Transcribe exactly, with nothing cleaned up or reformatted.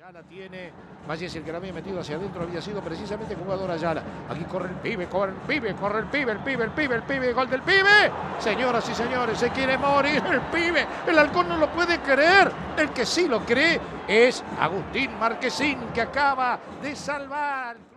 Ayala tiene, Valle es el que la había metido hacia adentro, había sido precisamente jugador Ayala. Aquí corre el pibe, corre el pibe, corre el pibe, el pibe, el pibe, el pibe, gol del pibe. Señoras y señores, se quiere morir el pibe. El halcón no lo puede creer. El que sí lo cree es Agustín Marquesín, que acaba de salvar.